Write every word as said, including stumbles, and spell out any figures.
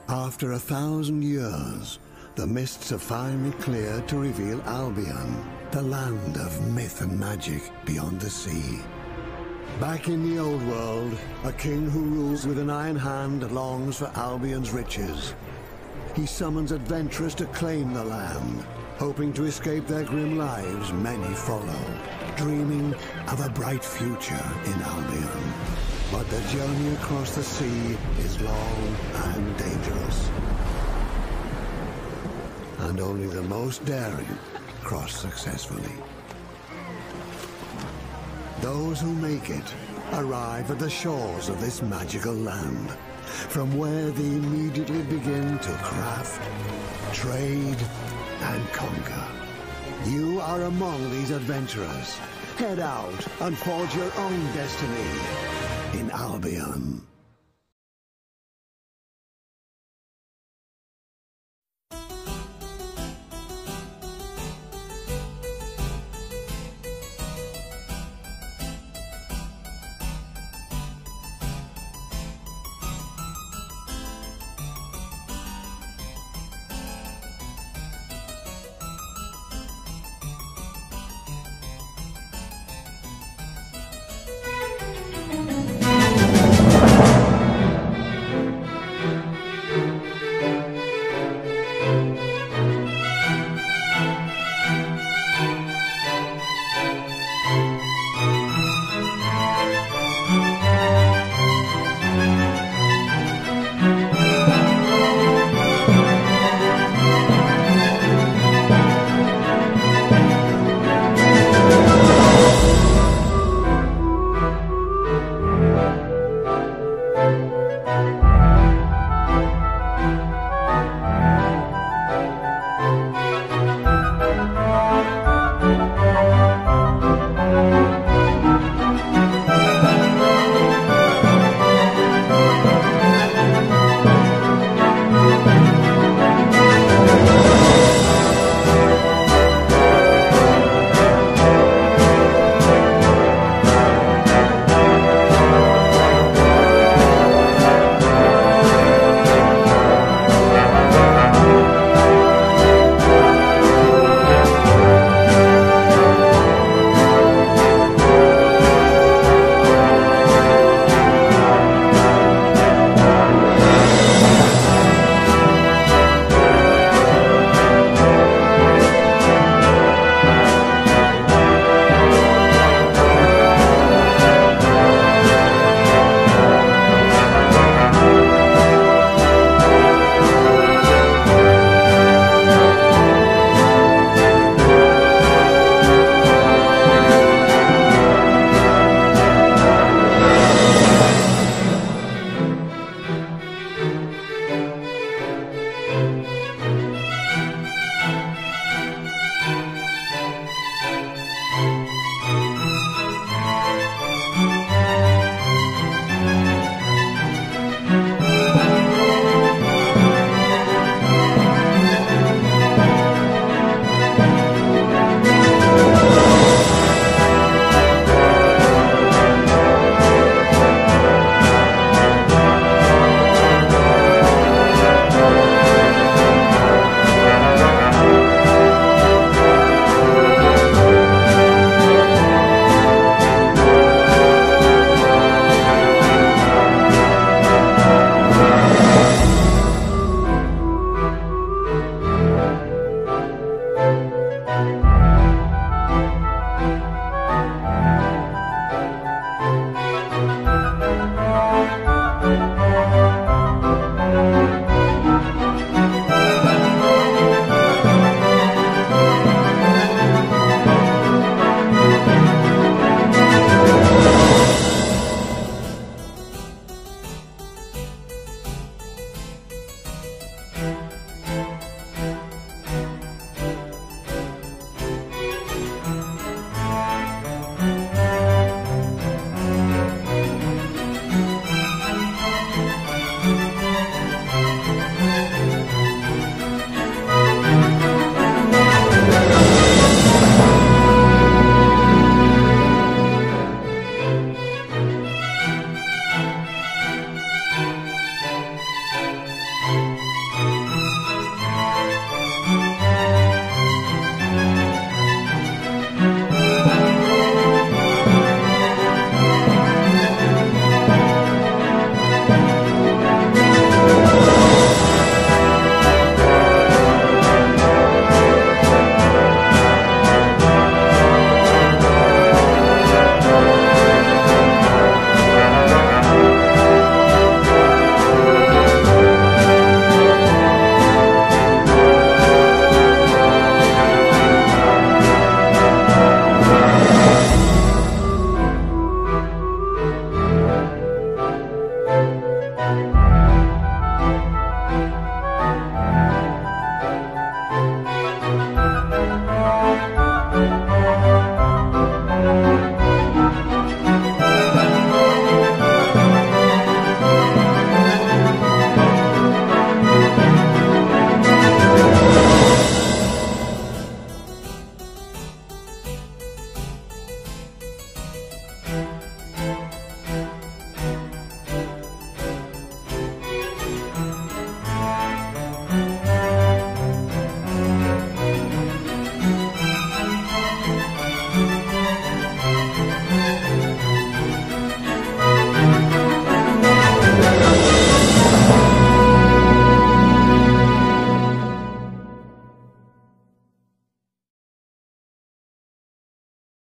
After a thousand years, the mists have finally cleared to reveal Albion, the land of myth and magic beyond the sea. Back in the old world, a king who rules with an iron hand longs for Albion's riches. He summons adventurers to claim the land. Hoping to escape their grim lives, many follow, dreaming of a bright future in Albion. But the journey across the sea is long and dangerous. And only the most daring cross successfully. Those who make it arrive at the shores of this magical land, from where they immediately begin to craft, trade, and conquer. You are among these adventurers. Head out and forge your own destiny in Albion.